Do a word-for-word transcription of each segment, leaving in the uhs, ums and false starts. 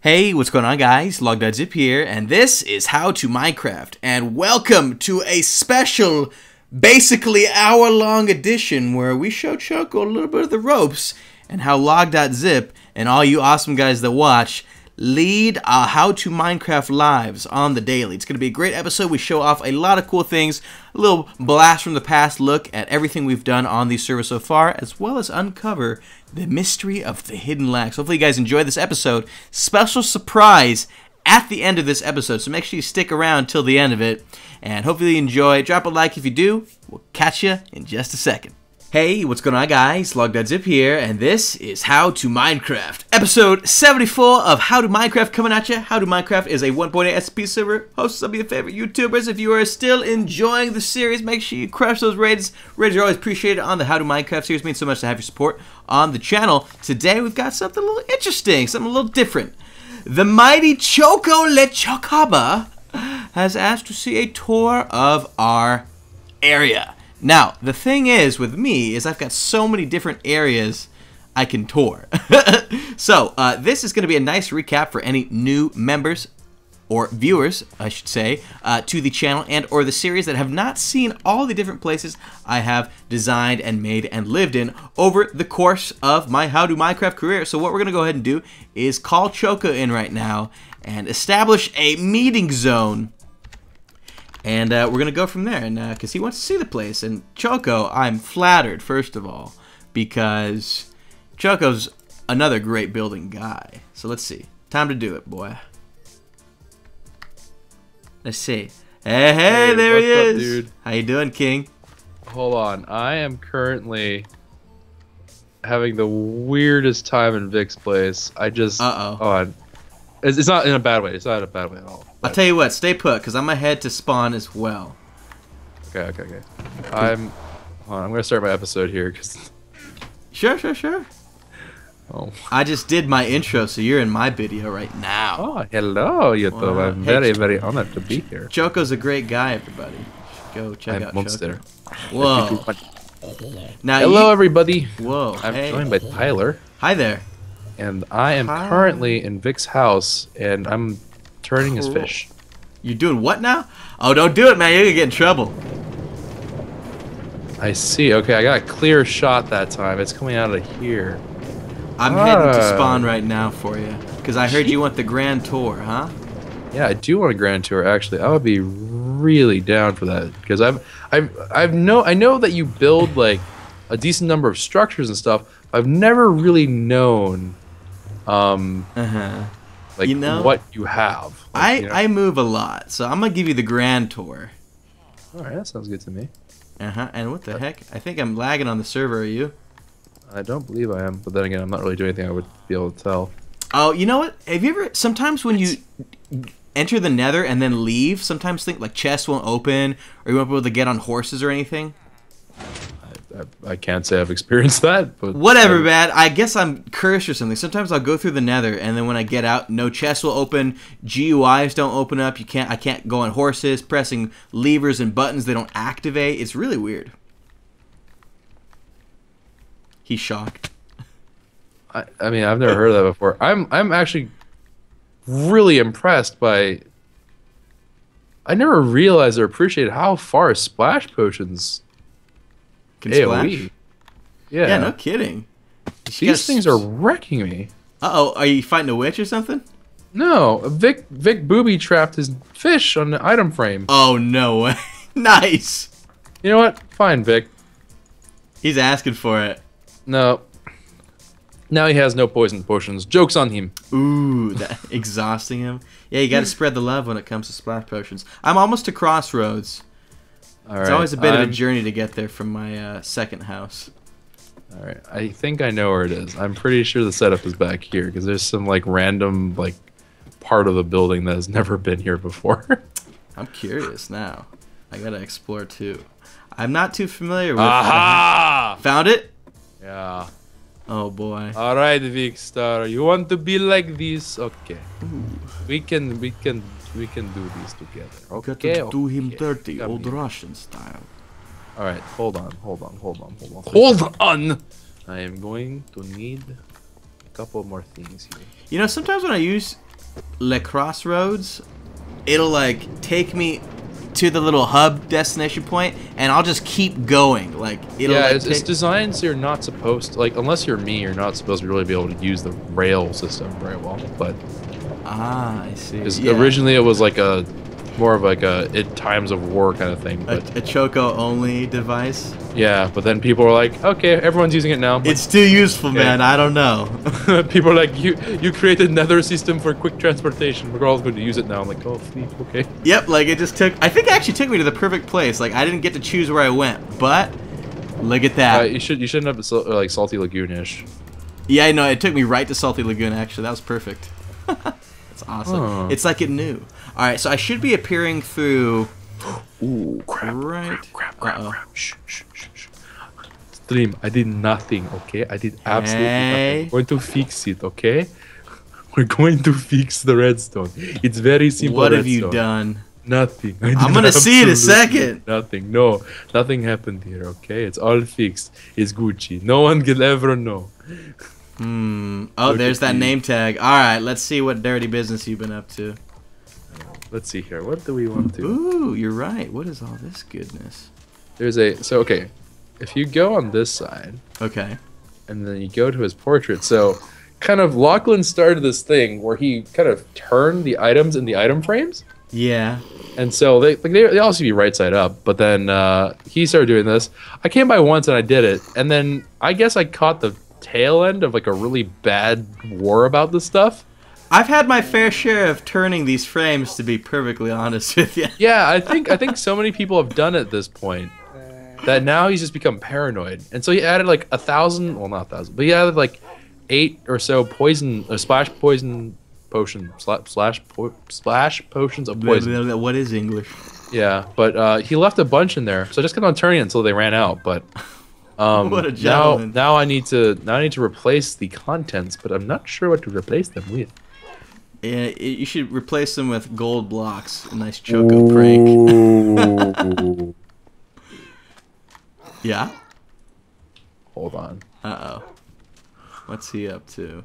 Hey, what's going on, guys? Logdotzip here, and this is How to Minecraft, and welcome to a special, basically hour-long edition where we show Choco a little bit of the ropes and how Logdotzip and all you awesome guys that watch lead uh, How to Minecraft lives on the daily. It's going to be a great episode. We show off a lot of cool things, a little blast from the past look at everything we've done on these servers so far, as well as uncover the mystery of the hidden lags. Hopefully you guys enjoyed this episode. Special surprise at the end of this episode, so make sure you stick around till the end of it, and hopefully you enjoy. Drop a like if you do. We'll catch you in just a second. Hey, what's going on, guys? Logdotzip here, and this is How to Minecraft. Episode seventy-four of How to Minecraft coming at you. How to Minecraft is a one point eight S P server hosted some of your favorite YouTubers. If you are still enjoying the series, make sure you crush those ratings. Ratings are always appreciated on the How to Minecraft series. It means so much to have your support on the channel. Today, we've got something a little interesting, something a little different. The mighty ChocoTheChocobo has asked to see a tour of our area. Now, the thing is with me is I've got so many different areas I can tour. So, uh, this is going to be a nice recap for any new members, or viewers, I should say, uh, to the channel and or the series that have not seen all the different places I have designed and made and lived in over the course of my How to Minecraft career. So what we're going to go ahead and do is call Choco in right now and establish a meeting zone. And uh, we're going to go from there, and because uh, he wants to see the place. And Choco, I'm flattered, first of all, because Choco's another great building guy. So let's see. Time to do it, boy. Let's see. Hey, hey, hey there he is. Up, dude? How you doing, King? Hold on. I am currently having the weirdest time in Vic's place. I just... Uh-oh. Oh, it's, it's not in a bad way. It's not in a bad way at all. I'll tell you what, stay put, because I'm ahead to spawn as well. Okay, okay, okay. I'm... Hold on, I'm going to start my episode here, because... Sure, sure, sure. Oh. I just did my intro, so you're in my video right now. Oh, hello, YouTube. Wow. I'm Hey, very, Ch very honored to be here. Choco's a great guy, everybody. Go check I'm out monster. Choco. Whoa. Now Hello, you... everybody. Whoa. I'm hey. joined by Tyler. Hi there. And I am Hi. currently in Vic's house, and I'm turning his Cool. fish. You doing what now? Oh, don't do it, man. You're gonna get in trouble. I see. Okay, I got a clear shot that time. It's coming out of here. I'm Ah. heading to spawn right now for you, because I heard you want the grand tour, huh? Yeah, I do want a grand tour. Actually, I would be really down for that because I've, I've, I've know, I know that you build like a decent number of structures and stuff. I've never really known, um, Uh-huh. like You know, what you have. Like, I you know? I move a lot, so I'm gonna give you the grand tour. All right, that sounds good to me. Uh-huh. And what the heck? I think I'm lagging on the server. Are you? I don't believe I am, but then again, I'm not really doing anything I would be able to tell. Oh, you know what? Have you ever? Sometimes when you enter the Nether and then leave, sometimes think like chests won't open, or you won't be able to get on horses or anything. I, I, I can't say I've experienced that, but Whatever, I, man. I guess I'm cursed or something. Sometimes I'll go through the Nether, and then when I get out, no chests will open. G U Is don't open up. You can't. I can't go on horses. Pressing levers and buttons, they don't activate. It's really weird. He's shocked. I, I mean, I've never heard of that before. I'm, I'm actually really impressed by. I never realized or appreciated how far splash potions Can AoE. splash? Yeah. Yeah, no kidding. These things are wrecking me. Uh oh, are you fighting a witch or something? No, Vic Vic booby trapped his fish on the item frame. Oh no way! Nice. You know what? Fine, Vic. He's asking for it. No. Now he has no poison potions. Joke's on him. Ooh, that exhausting him. Yeah, you gotta spread the love when it comes to splash potions. I'm almost to Crossroads. All It's right, always a bit I'm, of a journey to get there from my uh, second house. All right, I think I know where it is. I'm pretty sure the setup is back here because there's some like random like part of the building that has never been here before. I'm curious now. I gotta explore too. I'm not too familiar with. Aha! Found it? Yeah. Oh boy. All right, Vic Star. You want to be like this? Okay. Ooh. We can, we can, we can do this together. Gotta Okay. do him okay. dirty, Come old here. Russian style. All right, hold on, hold on, hold on, hold on. Hold on. I am going to need a couple more things here. You know, sometimes when I use Le Crossroads, it'll like take me to the little hub destination point, and I'll just keep going. Like it'll. Yeah, like, it's, it's designed so you're not supposed to, like, unless you're me, you're not supposed to really be able to use the rail system very well. But ah, I see. because Yeah. originally it was like a more of like a it times of war kind of thing. But A, a Choco only device. yeah, but then people were like, okay, everyone's using it now. But It's too useful, Okay. man. I don't know. people are like, you you created another system for quick transportation. We're all going to use it now. I'm like, oh, sleep, okay. Yep, like it just took. I think it actually took me to the perfect place. Like I didn't get to choose where I went, but look at that. Uh, you should you shouldn't have so, like Salty Lagoon-ish. Yeah, I know. It took me right to Salty Lagoon. Actually, that was perfect. That's awesome. Huh. It's like it knew. All right, so I should be appearing through. Ooh, crap, Right. crap, crap, Uh-oh. crap. Shh, shh, shh, shh. Stream, I did nothing, okay? I did absolutely Hey. nothing. We're going to fix it, okay? We're going to fix the redstone. It's very simple. What have you redstone. done? Nothing. I I'm did gonna see in a absolutely second. Nothing. No, nothing happened here, okay? It's all fixed. It's Gucci. No one can ever know. Hmm. Oh, Look there's at that you. name tag. All right, let's see what dirty business you've been up to. Let's see here. What do we want to? Ooh, you're right. What is all this goodness? There's a so okay. If you go on this side Okay. and then you go to his portrait, so kind of Lachlan started this thing where he kind of turned the items in the item frames, Yeah. and so they like they, they all should be right side up. But then uh, he started doing this. I came by once and I did it, and then I guess I caught the tail end of like a really bad war about this stuff. I've had my fair share of turning these frames, to be perfectly honest with you. Yeah, I think I think so many people have done it at this point that now he's just become paranoid, and so he added like a thousand, well not a thousand, but he added like eight or so poison, or splash poison potion, slash slash, po splash potions of poison. What is English? Yeah, but uh, he left a bunch in there, so I just kept on turning it until they ran out. But um, What a now gentleman. now I need to now I need to replace the contents, but I'm not sure what to replace them with. Yeah, y- you should replace them with gold blocks. A nice Choco prank. Ooh. Yeah? Hold on. Uh-oh. What's he up to?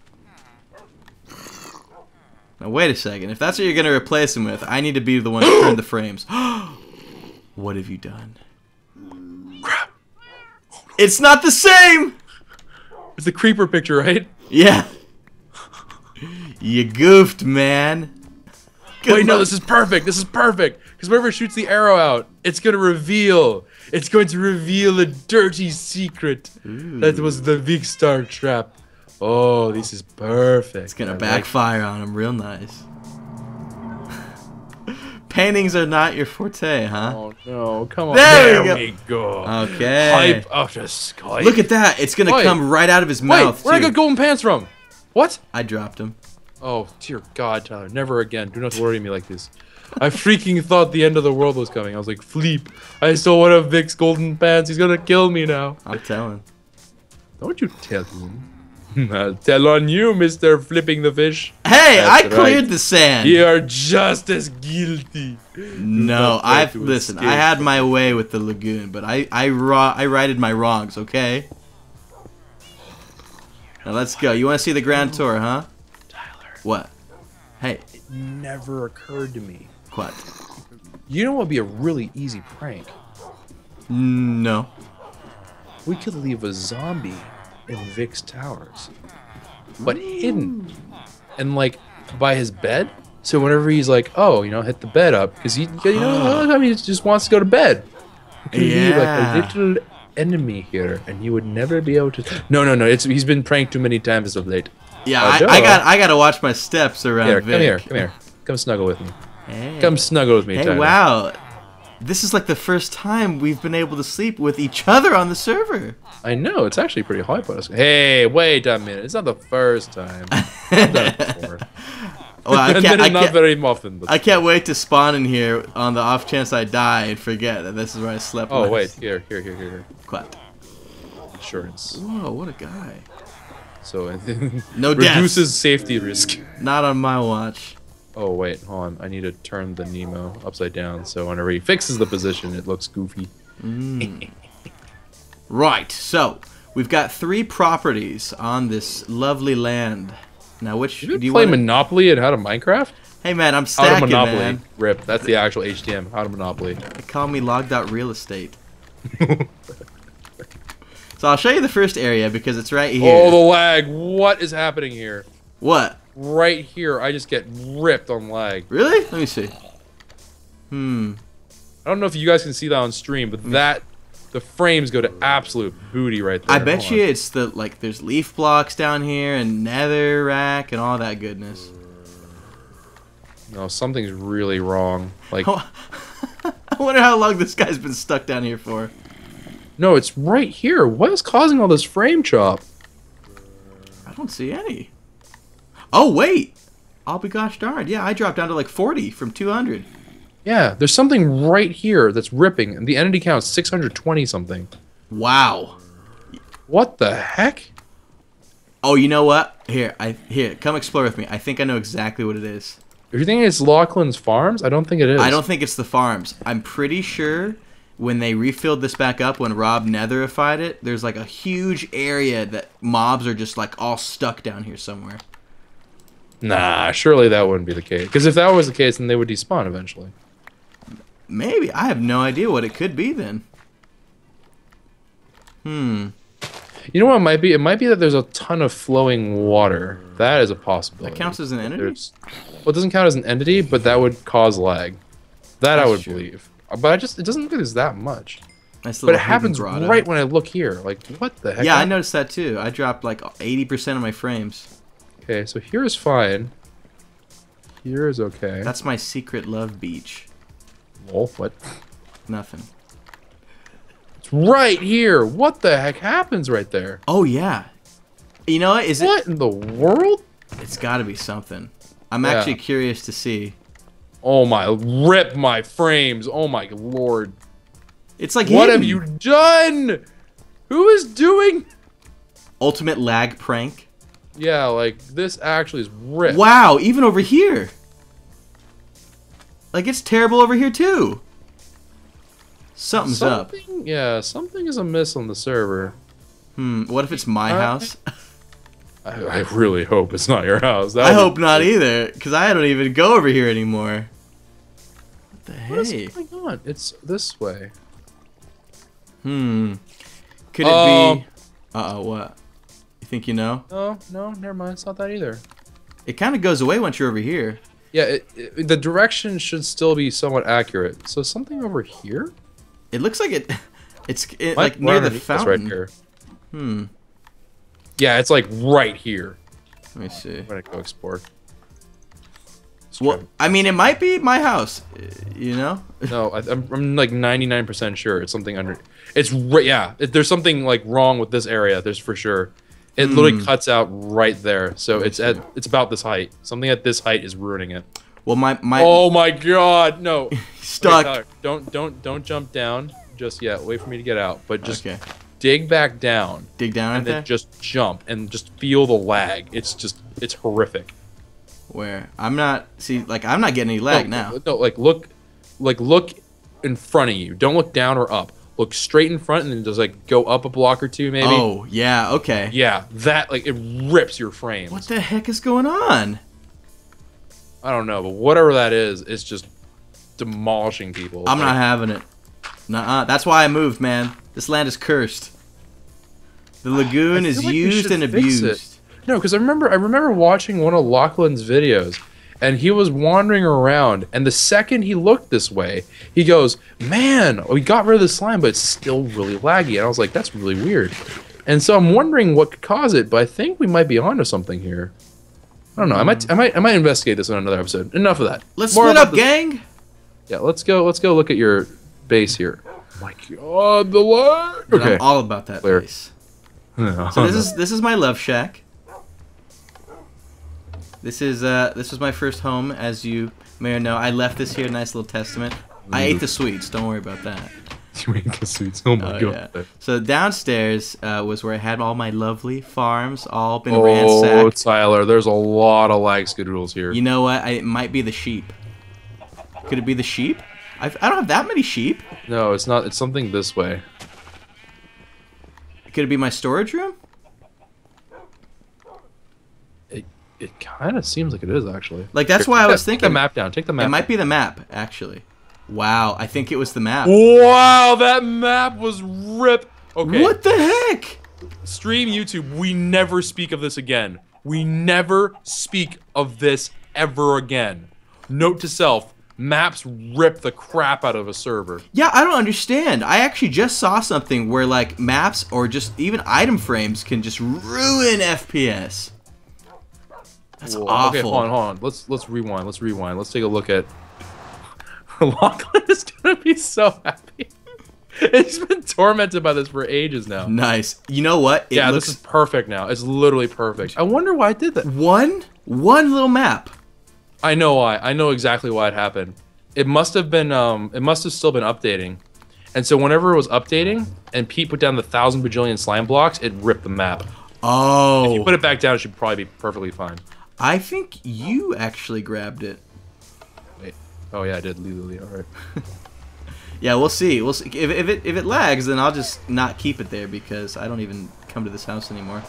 Now, wait a second. If that's what you're going to replace him with, I need to be the one to turn the frames. What have you done? Crap. It's not the same! It's the creeper picture, right? Yeah. You goofed, man. Good Wait, no, luck. this is perfect. This is perfect. Because wherever it shoots the arrow out, it's going to reveal. It's going to reveal a dirty secret. Ooh. That was the big star trap. Oh, this is perfect. It's gonna I like- backfire on him real nice. Paintings are not your forte, huh? Oh, no. Come on. There There, we we go. Okay. Hype of the sky. Look at that. It's gonna Wait. come right out of his Wait, mouth, where'd I too. get golden pants from? What? I dropped him. Oh, dear God, Tyler. Never again. Do not worry me like this. I freaking thought the end of the world was coming. I was like, Fleep. I stole one of Vic's golden pants. He's gonna kill me now. I'm telling. Don't you tell him. I'll tell on you, Mister Flipping the Fish. Hey, I That's cleared right. the sand. You are just as guilty. No, not try I've to listen. I escape. had my way with the lagoon, but I I raw I righted my wrongs. Okay. Now let's go. You want to see the grand tour, huh? Tyler, What? Hey, it never occurred to me. what? You know what would be a really easy prank? No. We could leave a zombie in Vic's towers, but hidden, and like by his bed. So whenever he's like, oh, you know, hit the bed up, because he, you know, a lot of times he just wants to go to bed. It could be like Yeah. a little enemy here, and he would never be able to. No, no, no. It's he's been pranked too many times as of late. Yeah, Uh, I, duh. I got I got to watch my steps around Here, Vic. come here, come here, come snuggle with me. Hey. Come snuggle with me, Hey, Tyler. wow. This is like the first time we've been able to sleep with each other on the server. I know it's actually pretty hype on us. Hey, wait a minute. It's not the first time. I've done it before. Well, I And can't, then I, not can't, very often. But I can't wait to spawn in here on the off chance I die and forget that this is where I slept oh last. wait, here, here, here, here, here. What? Insurance. Whoa, what a guy. So No reduces deaths. safety risk. Not on my watch. Oh wait, hold on. I need to turn the Nemo upside down so whenever he fixes the position, it looks goofy. Mm. Right, so we've got three properties on this lovely land Now, which Did you, do you play wanna... Monopoly and How to Minecraft? Hey man, I'm How to stacking, Monopoly. man. Rip. That's the actual H T M. How to Monopoly. They call me Log.real estate. So I'll show you the first area because it's right here. Oh, the lag. What is happening here? What? Right here, I just get ripped on lag. Really? Let me see. Hmm. I don't know if you guys can see that on stream, but that, the frames go to absolute booty right there. I bet you it's the, like, there's leaf blocks down here and nether rack and all that goodness. No, something's really wrong. Like, I wonder how long this guy's been stuck down here for. no, it's right here. What is causing all this frame chop? I don't see any. Oh, wait. I'll be gosh darned. Yeah, I dropped down to like forty from two hundred. Yeah, there's something right here that's ripping, and the entity count's six hundred twenty something. Wow. What the heck? Oh, you know what? Here, I here, come explore with me. I think I know exactly what it is. If you think it's Lachlan's Farms, I don't think it is. I don't think it's the farms. I'm pretty sure when they refilled this back up, when Rob netherified it, there's like a huge area that mobs are just like all stuck down here somewhere. Nah, surely that wouldn't be the case. Because if that was the case, then they would despawn eventually. Maybe. I have no idea what it could be then. Hmm. You know what it might be? It might be that there's a ton of flowing water. That is a possibility. That counts as an entity? There's, well, it doesn't count as an entity, but that would cause lag. That That's I would true. believe. But I just, it doesn't look like there's that much. Nice But little it happens grotto. right when I look here. Like, what the heck? Yeah, I noticed that too. I dropped like eighty percent of my frames. Okay, so here is fine. Here is okay. That's my secret love beach. Lol, what? Nothing. It's right here. What the heck happens right there? Oh yeah. You know what? Is it? What in the world? It's got to be something. I'm Yeah. actually curious to see. Oh my, rip my frames. Oh my lord. It's like What hidden. have you done? Who is doing? Ultimate lag prank. Yeah, like this actually is ripped. Wow, even over here. Like it's terrible over here too. Something's up. Something, yeah, something is amiss on the server. Hmm. What if it's my Uh, house? I, I really hope it's not your house. That I would hope be- not either, because I don't even go over here anymore. What the What is hey? going on? It's this way. Hmm. Could it Um, be? Uh oh. What? You think you know? No, no, never mind. It's not that either. It kind of goes away once you're over here. Yeah, it, it, the direction should still be somewhat accurate. So something over here? It looks like it. It's it, Might like be near the underneath us fountain. Right here. Hmm. Yeah, it's like right here. Let me see. I'm gonna go explore. Let's Well, try- I mean, it might be my house. uh, You know? no, I, I'm, I'm like ninety-nine percent sure it's something under. It's right. Yeah, it, there's something like wrong with this area. There's for sure. It literally Hmm. cuts out right there. So it's at it's about this height. Something at this height is ruining it. Well, my my Oh my god, no. stuck. Okay, Tyler, don't don't don't jump down just yet. Wait for me to get out. But just Okay. dig back down Dig down and at then there. just jump and just feel the lag. It's just it's horrific. Where? I'm not. See, like I'm not getting any lag no, now. No, like look like look in front of you. Don't look down or up. Look straight in front and then just like go up a block or two maybe. Oh yeah. Okay. Yeah, that like it rips your frames. What the heck is going on? I don't know, but whatever that is, it's just demolishing people. I'm Like, not having it. Nuh-uh. That's why I moved, man. This land is cursed. The lagoon I is feel like we used should and fix it. abused. No, because I remember I remember watching one of Lachlan's videos, and he was wandering around, and the second he looked this way, he goes, "Man, we got rid of the slime, but it's still really laggy." And I was like, "That's really weird." And so I'm wondering what could cause it, but I think we might be onto something here. I don't know. I might I might I might investigate this on another episode. Enough of that. Let's More split about up, this- gang. Yeah, let's go. Let's go look at your base here. Oh my god, the lag. Dude, Okay. I'm all about that Clear. place. So this is this is my love shack. This is uh this was my first home, as you may or know. I left this here, nice little testament. I ate the sweets. Don't worry about that. You ate the sweets. Oh my Oh, god. yeah. So downstairs uh, was where I had all my lovely farms, all been Oh, ransacked. Tyler, there's a lot of lag schedules here. You know what? I, it might be the sheep. Could it be the sheep? I've, I don't have that many sheep. No, it's not. It's something this way. Could it be my storage room? It, It kind of seems like it is actually. Like that's Here, why I was that, thinking. Take the map down. Take the map. It might be the map, actually. Wow, I think it was the map. Wow, that map was ripped. Okay. What the heck? Stream YouTube. We never speak of this again. We never speak of this ever again. Note to self: maps rip the crap out of a server. Yeah, I don't understand. I actually just saw something where like maps or just even item frames can just ruin F P S. That's Whoa. awful. Okay, hold on, hold on. Let's let's rewind. Let's rewind. Let's take a look at. Lachlan is gonna be so happy. He's been tormented by this for ages now. Nice. You know what? It yeah, looks... this is perfect now. It's literally perfect. I wonder why I did that. One, one little map. I know why. I know exactly why it happened. It must have been. Um, it must have still been updating, and so whenever it was updating, and Pete put down the thousand bajillion slime blocks, it ripped the map. Oh. If you put it back down, it should probably be perfectly fine. I think you actually grabbed it. Wait. Oh yeah, I did. Legally, all right. Yeah, we'll see. We'll see. If, if it if it lags, then I'll just not keep it there because I don't even come to this house anymore.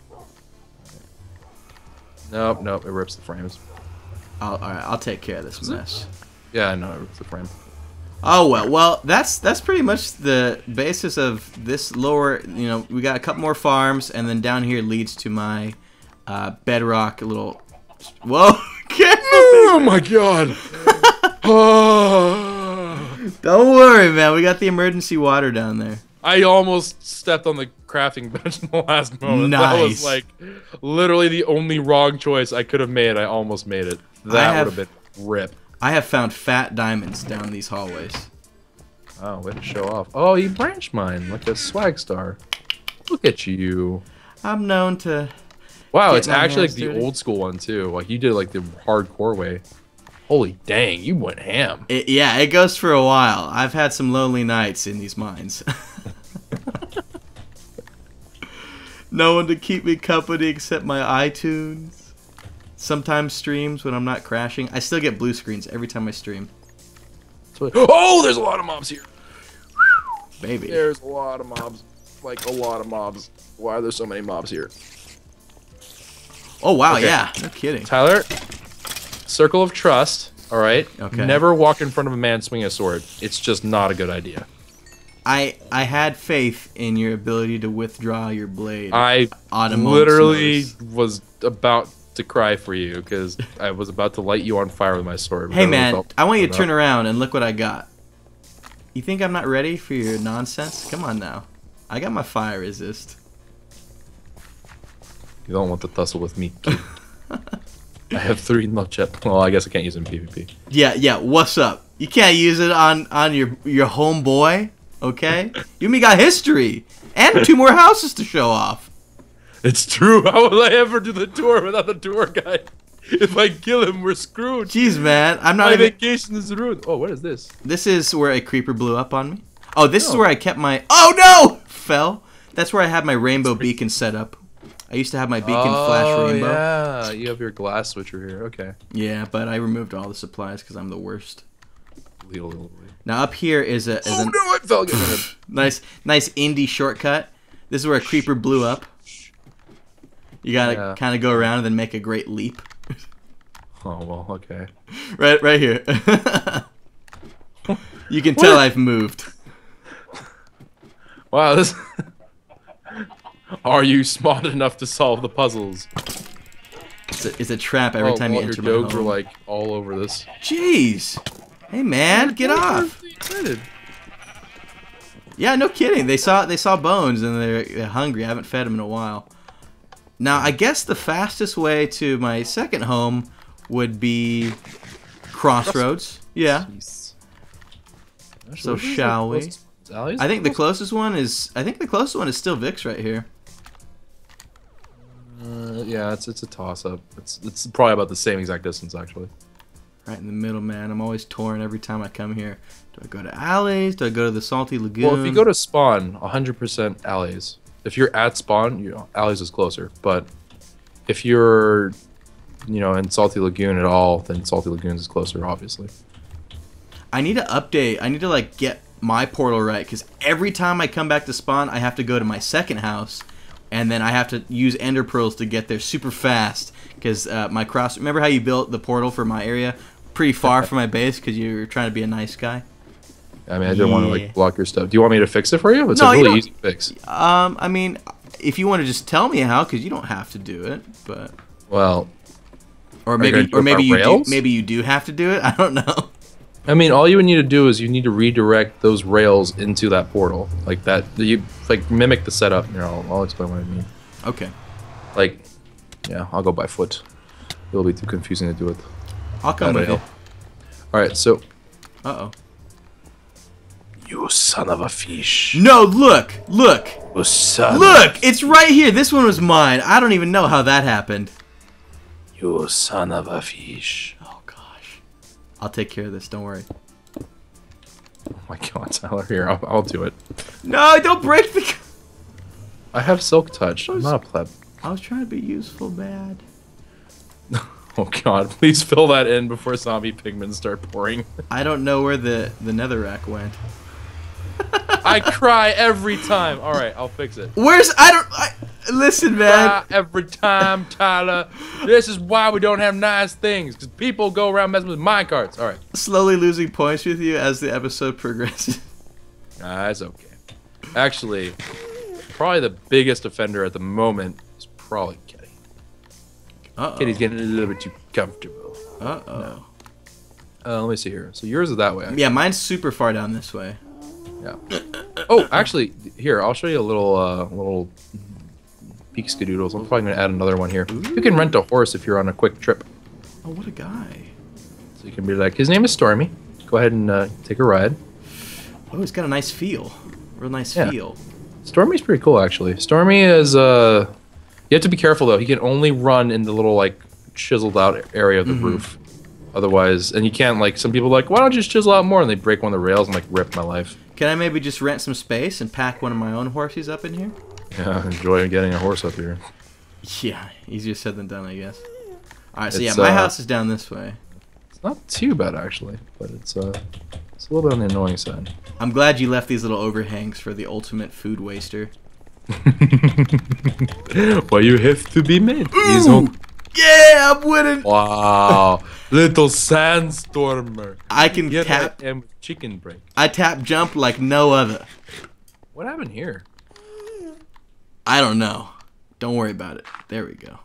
Nope, nope. It rips the frames. I'll, all right, I'll take care of this Is mess. It? Yeah, I know it rips the frame. Oh well, well that's that's pretty much the basis of this lower. You know, we got a couple more farms, and then down here leads to my uh, bedrock little. Whoa! Oh my god! Don't worry, man. We got the emergency water down there. I almost stepped on the crafting bench in the last moment. Nice. That was like literally the only wrong choice I could have made. I almost made it. That have, would have been rip. I have found fat diamonds down these hallways. Oh, way to show off. Oh, you branch mine like a swag star. Look at you. I'm known to. Wow, Get it's my actually like hands the dirty. old school one too. Like you did like the hardcore way. Holy dang, you went ham. It, yeah, it goes for a while. I've had some lonely nights in these mines. No one to keep me company except my iTunes. Sometimes streams when I'm not crashing. I still get blue screens every time I stream. Oh, there's a lot of mobs here. Baby. There's a lot of mobs. Like a lot of mobs. Why are there so many mobs here? Oh, wow, Okay. yeah. No kidding. Tyler, circle of trust, all right? Okay. Never walk in front of a man swinging a sword. It's just not a good idea. I I had faith in your ability to withdraw your blade. I on a moment's literally notice. was about to cry for you because I was about to light you on fire with my sword. Hey, which I really man, felt I want you to about. turn around and look what I got. You think I'm not ready for your nonsense? Come on now. I got my fire resist. You don't want to tussle with me. Kid. I have three nutshell. Well, I guess I can't use it in PvP. Yeah, yeah, what's up? You can't use it on, on your, your homeboy, okay? You and me got history. And two more houses to show off. It's true. How will I ever do the tour without the tour guide? If I kill him, we're screwed. Jeez, man. I'm not My even... vacation is ruined. Oh, what is this? This is where a creeper blew up on me. Oh, this is Oh. where I kept my... Oh, no! Fell. That's where I had my rainbow beacon set up. I used to have my beacon flash rainbow. Yeah, you have your glass switcher here. Okay. Yeah, but I removed all the supplies because I'm the worst. Little, little, little. Now up here is a is Oh a no! I fell again. nice nice indie shortcut. This is where a creeper blew up. You gotta Yeah. kind of go around and then make a great leap. Oh well, okay. Right, right here. You can tell I've moved. Wow, this. Are you smart enough to solve the puzzles? It's a, it's a trap every Oh, time you well, enter your my dogs home. were like all over this. Jeez. Hey man, get off. Excited. Yeah, no kidding. They saw they saw bones and they're, they're hungry. I haven't fed them in a while. Now, I guess the fastest way to my second home would be Crossroads. Yeah. Jeez. So shall we? I think the closest one is I think the closest one is still Vic's right here. Uh, yeah, it's it's a toss up. It's it's probably about the same exact distance actually. Right in the middle, man. I'm always torn every time I come here. Do I go to alleys? Do I go to the Salty Lagoon? Well, if you go to spawn, one hundred percent alleys. If you're at spawn, you know, alleys is closer. But if you're, you know, in Salty Lagoon at all, then Salty Lagoons is closer, obviously. I need to update. I need to like get my portal right because every time I come back to spawn, I have to go to my second house, and then I have to use ender pearls to get there super fast because uh, my cross. Remember how you built the portal for my area pretty far from my base because you were trying to be a nice guy. I mean, I didn't yeah. want to like block your stuff. Do you want me to fix it for you? It's no, a you really don't. easy fix. Um, I mean, if you want to just tell me how, because you don't have to do it, but well, or maybe or maybe you rails? do, maybe you do have to do it. I don't know. I mean, all you would need to do is you need to redirect those rails into that portal, like that. You like mimic the setup. Here, I'll, I'll explain what I mean. Okay. Like, yeah, I'll go by foot. It'll be too confusing to do it. I'll come with you. All right, so. Uh oh. You son of a fish. No, look, look. You son look, it's right here. This one was mine. I don't even know how that happened. You son of a fish. Oh gosh. I'll take care of this. Don't worry. Oh my God, Tyler, here, I'll, I'll do it. No, don't break the. I have silk touch. I'm not a pleb. I was trying to be useful, bad. Oh God, please fill that in before zombie pigmen start pouring. I don't know where the the netherrack went. I cry every time. All right, I'll fix it. Where's I don't I, listen, man. Cry every time, Tyler. This is why we don't have nice things, because people go around messing with minecarts. All right. Slowly losing points with you as the episode progresses. That's okay. Actually, probably the biggest offender at the moment is probably Kitty. Uh-oh. Kitty's getting a little bit too comfortable. Uh-oh. No. Uh, let me see here. So yours is that way. Actually. Yeah, mine's super far down this way. Yeah. Oh, actually, here I'll show you a little, uh, little peek skadoodles. I'm probably gonna add another one here. Ooh. You can rent a horse if you're on a quick trip. Oh, what a guy! So you can be like, his name is Stormy. Go ahead and uh, take a ride. Oh, he's got a nice feel. Real nice yeah. feel. Stormy's pretty cool, actually. Stormy is, uh, you have to be careful though. He can only run in the little like chiseled out area of the mm-hmm. roof. Otherwise, and you can't like some people are like, why don't you just chisel out more? And they break one of the rails and like rip my life. Can I maybe just rent some space and pack one of my own horses up in here? Yeah, enjoy getting a horse up here. Yeah, easier said than done, I guess. All right, so it's, yeah, my uh, house is down this way. It's not too bad actually, but it's uh, it's a little bit on the annoying side. I'm glad you left these little overhangs for the ultimate food waster. Well, you have to be made. Ooh! Yeah, I'm winning. Wow, little sandstormer. I can Here tap. I am chicken break. I tap jump like no other. What happened here? I don't know. Don't worry about it. There we go.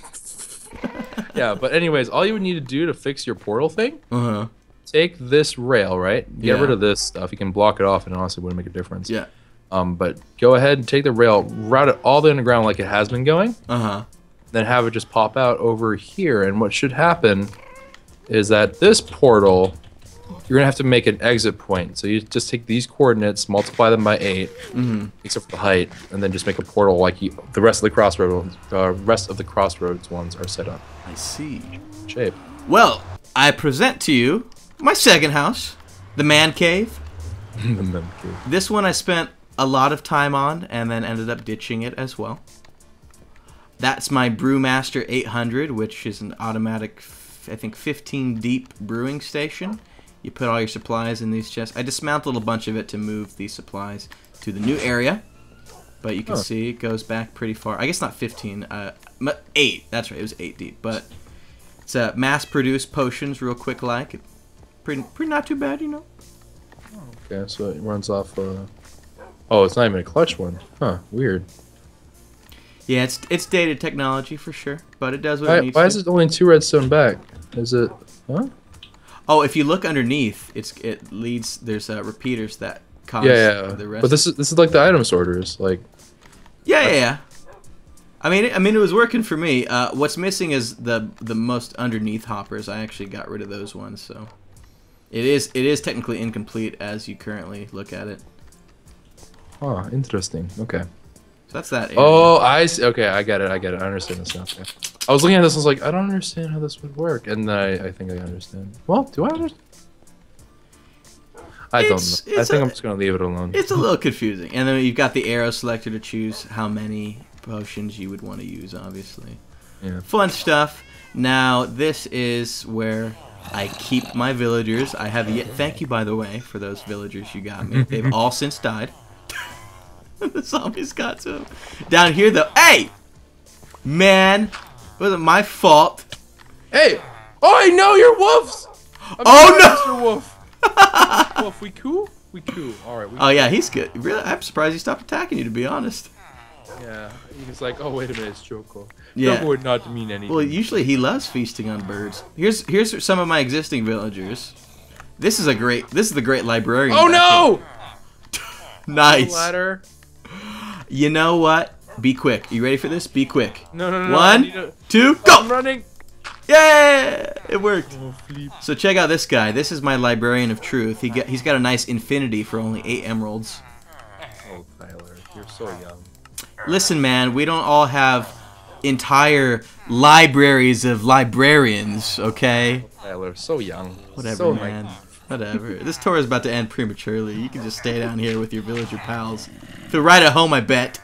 Yeah, but anyways, all you would need to do to fix your portal thing, uh-huh. take this rail, right? Get yeah. rid of this stuff. You can block it off, and honestly, it wouldn't make a difference. Yeah. Um, but go ahead and take the rail, route it all the way underground like it has been going. Uh huh. Then have it just pop out over here, and what should happen is that this portal, you're gonna have to make an exit point. So you just take these coordinates, multiply them by eight, mm-hmm. except for the height, and then just make a portal like you, the rest of the crossroads. Uh, rest of the crossroads ones are set up. I see. Shape. Well, I present to you my second house, the man cave. The man cave. This one I spent a lot of time on, and then ended up ditching it as well. That's my Brewmaster eight hundred, which is an automatic, I think, fifteen deep brewing station. You put all your supplies in these chests. I dismantled a bunch of it to move these supplies to the new area. But you can huh. see it goes back pretty far. I guess not fifteen, uh, eight. That's right, it was eight deep. But it's uh, mass-produced potions real quick like. Pretty, pretty not too bad, you know. Okay, so it runs off, uh... oh, it's not even a clutch one. Huh, weird. Yeah, it's it's dated technology for sure, but it does what Why, it needs why to. is it only two redstone back? Is it... Huh? Oh, if you look underneath, it's it leads. There's uh, repeaters that cause Yeah, yeah. the rest. But this is this is like the item sorters, like. Yeah, yeah, yeah. I mean, I mean, it was working for me. Uh, what's missing is the the most underneath hoppers. I actually got rid of those ones, so it is it is technically incomplete as you currently look at it. Huh, interesting. Okay. So that's that area. Oh, I see. Okay, I get it. I get it. I understand this now. Okay. I was looking at this and was like, I don't understand how this would work. And then I, I think I understand. Well, do I understand? I It's- don't know. I it's think a- I'm just going to leave it alone. It's a little confusing. And then you've got the arrow selector to choose how many potions you would want to use, obviously. Yeah. Fun stuff. Now, this is where I keep my villagers. I have yet. Thank you, by the way, for those villagers you got me. They've all since died. The zombies got to him. Down here, though. Hey! Man, it wasn't my fault. Hey! Oh, I know you're wolves! I'm Oh, no! Mister Wolf. Wolf, we cool? We cool. Alright. Oh, yeah, he's good. Really, I'm surprised he stopped attacking you, to be honest. Yeah. He's like, oh, wait a minute, it's Choco. Yeah. Choco would not mean anything. Well, usually he loves feasting on birds. Here's here's some of my existing villagers. This is a great. This is the great librarian. Oh no! Nice. Ladder. You know what? Be quick. You ready for this? Be quick. No, no, no. no One, a... two, oh, go! I'm running. Yeah, it worked. Oh, so check out this guy. This is my librarian of truth. He get he's got a nice infinity for only eight emeralds. Oh, Tyler, you're so young. Listen, man, we don't all have entire libraries of librarians, okay? Oh, Tyler, so young. Whatever, so man. naive. Whatever. This tour is about to end prematurely. You can just stay down here with your villager pals. Feel right at home, I bet.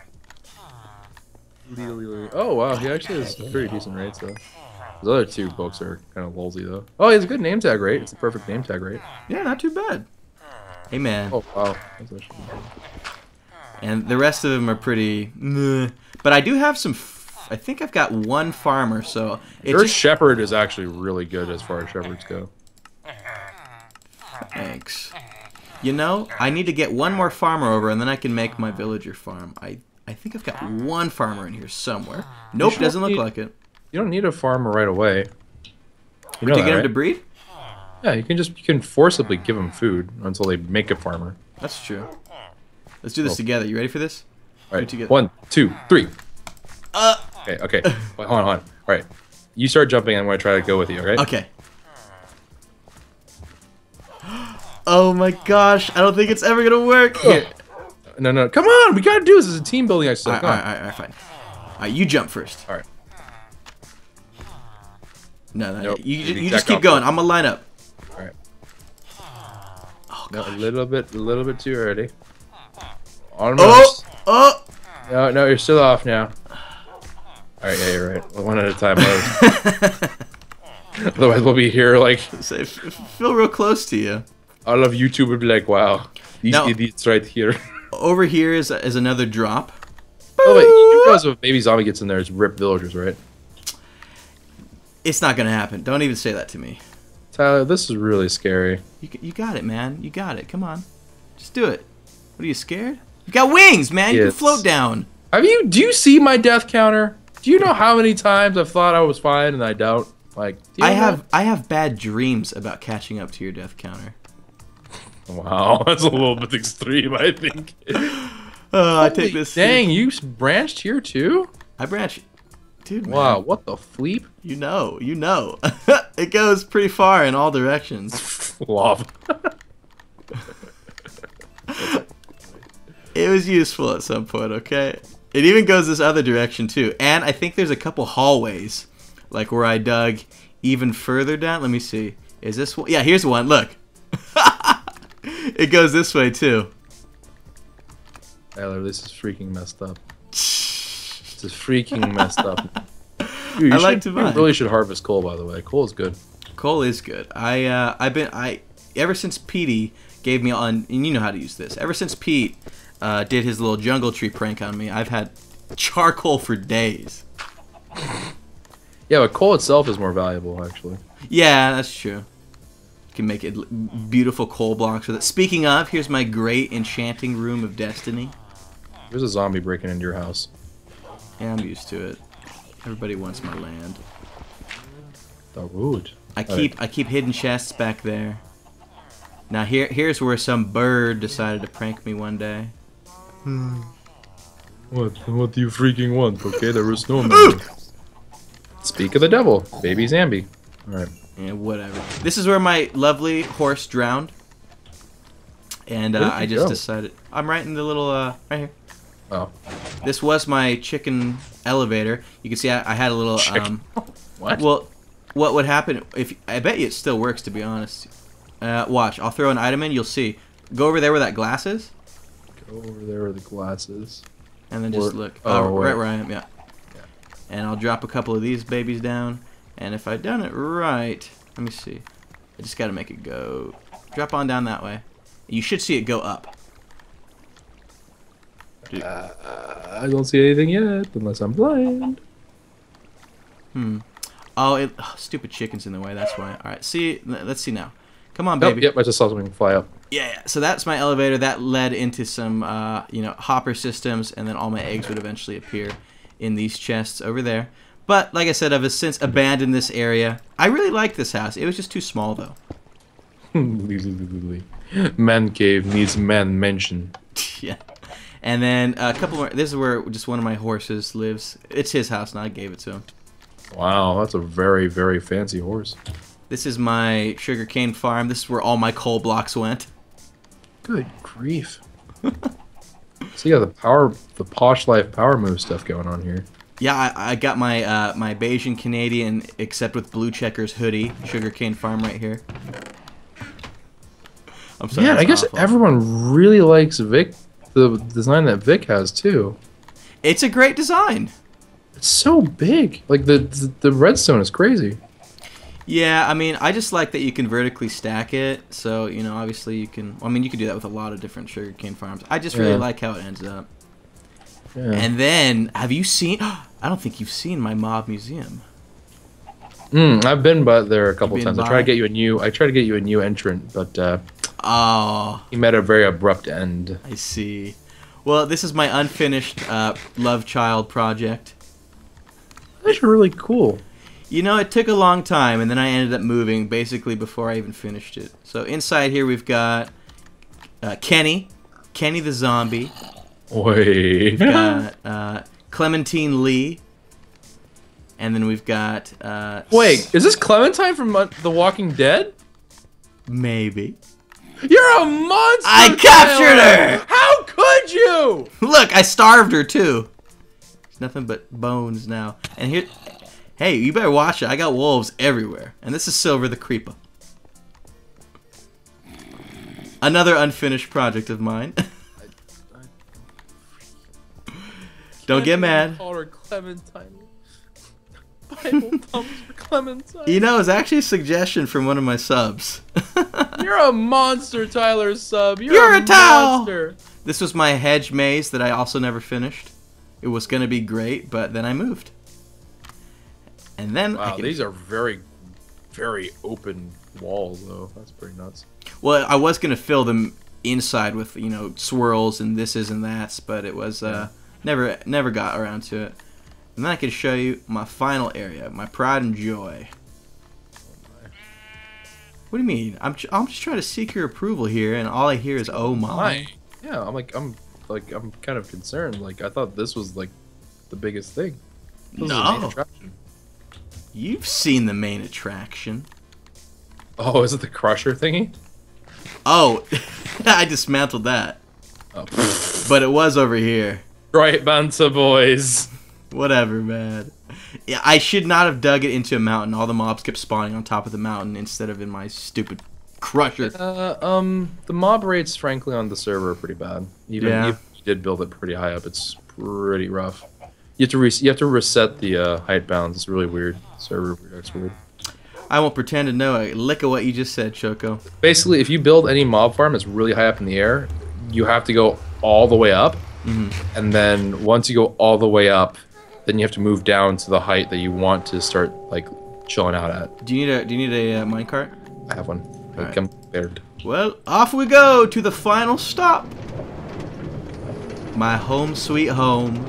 Oh, wow, he actually has pretty decent rates, though. His other two books are kind of lolsy, though. Oh, he has a good name tag rate. It's a perfect name tag rate. Yeah, not too bad. Hey, man. Oh, wow. That's actually good. And the rest of them are pretty meh. But I do have some... F I think I've got one farmer, so... It Your just... shepherd is actually really good as far as shepherds go. Thanks. You know, I need to get one more farmer over, and then I can make my villager farm. I, I think I've got one farmer in here somewhere. Nope, doesn't look need, like it. You don't need a farmer right away. You know to that, get him right? to breed? Yeah, you can just you can forcibly give them food until they make a farmer. That's true. Let's do this Oh. together. You ready for this? All right, together. one, two, three. Uh. Okay, okay. Wait, hold on, hold on. All right, you start jumping. I'm gonna try to go with you. Okay. Okay. Oh my gosh! I don't think it's ever gonna work. Here. No, no, come on! We gotta do this. This is a team building exercise. All Come right, on. all right, all right, fine. All right, you jump first. All right. No, no, Nope. you, You you, need you to just check keep off going. first. I'm gonna line up. All right. Oh, No, gosh. a little bit, a little bit too early. Oh, Almost. oh! No, no, you're still off now. All right, yeah, you're right. One at a time. Otherwise, we'll be here like Say, f f- feel real close to you. all of YouTube would be like, "Wow, these No. idiots right here." Over here is is another drop. Oh wait, you realize if a baby zombie gets in there, it's rip villagers, right? It's not gonna happen. Don't even say that to me. Tyler, this is really scary. You g- you got it, man. You got it. Come on, just do it. What are you scared? You got wings, man. You can Yes. float down. Have you? Do you see my death counter? Do you know how many times I've thought I was fine and I don't? Like, do you I know have I have bad dreams about catching up to your death counter. that? Wow, that's a little bit extreme, I think. Oh, I take this. Dang, you s- branched here too? I branch, dude. Man, Wow, what the fleep? You know, you know. It goes pretty far in all directions. Love. It was useful at some point, okay? It even goes this other direction too. And I think there's a couple hallways, like where I dug even further down. Let me see. Is this one? Yeah, here's one. Look. It goes this way too. Tyler, this is freaking messed up. This is freaking messed up. Dude, you I should, like to you mine. really should harvest coal, by the way. Coal is good. Coal is good. I uh, I've been I ever since Petey gave me on, and you know how to use this. Ever since Pete uh, did his little jungle tree prank on me, I've had charcoal for days. Yeah, but coal itself is more valuable, actually. Yeah, that's true. You can make it l- beautiful coal blocks with it. Speaking of, here's my great enchanting room of destiny. There's a zombie breaking into your house. Yeah, I'm used to it. Everybody wants my land. The rude. I keep I keep hidden chests back there. Now here here's where some bird decided to prank me one day. What? What do you freaking want? Okay, there was no man. Speak of the devil, baby Zambi. All right. Yeah, whatever. This is where my lovely horse drowned, and Where uh, did I he just go? decided I'm right in the little uh, right here. Oh. This was my chicken elevator. You can see I, I had a little Chicken. um. What? Well, what would happen if I bet you it still works, to be honest. Uh, watch, I'll throw an item in. You'll see. Go over there where that glass is, Go over there with the glasses. and then just Where- look. oh, Oh, wait. right where I am. Yeah. Yeah. And I'll drop a couple of these babies down. And if I done it right, let me see. I just got to make it go. Drop on down that way. You should see it go up. Uh, I don't see anything yet, unless I'm blind. Hmm. Oh, it, oh, stupid chicken's in the way. That's why. All right. See, let's see now. Come on, Oh, baby. yep, I just saw something fly up. Yeah, yeah. So that's my elevator. That led into some, uh, you know, hopper systems, and then all my eggs would eventually appear in these chests over there. But like I said, I've since abandoned this area. I really like this house. It was just too small, though. Man cave needs man mention. Yeah. And then a couple more. This is where just one of my horses lives. It's his house, and I gave it to him. Wow, that's a very, very fancy horse. This is my sugarcane farm. This is where all my coal blocks went. Good grief. So yeah, the power, the posh life power move stuff going on here. Yeah, I, I got my uh, my Bayesian Canadian, except with blue checkers hoodie, sugarcane farm right here. I'm sorry. Yeah, I guess awful. everyone really likes Vic, the design that Vic has too. It's a great design. It's so big. Like the the, the redstone is crazy. Yeah, I mean, I just like that you can vertically stack it. So, you know, obviously you can... I mean, you can do that with a lot of different sugarcane farms. I just really Yeah. like how it ends up. Yeah. And then, have you seen... I don't think you've seen my mob museum. Mm, I've been by there a couple been times. I by? tried to get you a new. I tried to get you a new entrant, but uh, Oh, he met a very abrupt end. I see. Well, this is my unfinished uh, love child project. That's really cool. You know, it took a long time, and then I ended up moving basically before I even finished it. So inside here we've got uh, Kenny, Kenny the zombie. Wait. We've got uh, Clementine Lee, and then we've got. Uh, Wait, is this Clementine from uh, The Walking Dead? Maybe. You're a monster! I captured Tyler! her! How could you? Look, I starved her too. It's nothing but bones now. And here, hey, you better watch it. I got wolves everywhere. And this is Silver the Creeper. Another unfinished project of mine. Don't get mad. Call her Clementine. Bible thumbs for Clementine. You know, it's actually a suggestion from one of my subs. You're a monster, Tyler sub. You're, You're a, a towel. monster. This was my hedge maze that I also never finished. It was going to be great, but then I moved. And then I Wow, can... these are very, very open walls, though. That's pretty nuts. Well, I was going to fill them inside with, you know, swirls and thises and that's, but it was uh, never never got around to it. And then I can show you my final area, my pride and joy. What do you mean? I'm I'm just trying to seek your approval here, and all I hear is "oh my." Yeah, I'm like I'm like I'm kind of concerned. Like I thought this was like the biggest thing. This is the main No, attraction. you've seen the main attraction. Oh, is it the crusher thingy? Oh, I dismantled that, Oh, but it was over here. right, Banter boys. Whatever, man. Yeah, I should not have dug it into a mountain. All the mobs kept spawning on top of the mountain instead of in my stupid crusher. Uh, um, the mob rates, frankly, on the server are pretty bad. Even Yeah. if you did build it pretty high up, it's pretty rough. You have to re you have to reset the uh, height bounds. It's really weird. Server that's weird. I won't pretend to know a lick of what you just said, Choco. Basically, if you build any mob farm that's really high up in the air, you have to go all the way up, Mm-hmm. and then once you go all the way up, then you have to move down to the height that you want to start like chilling out at. Do you need a Do you need a uh, minecart? I have one. Like, Alright. I'm prepared. Well, off we go to the final stop. My home sweet home.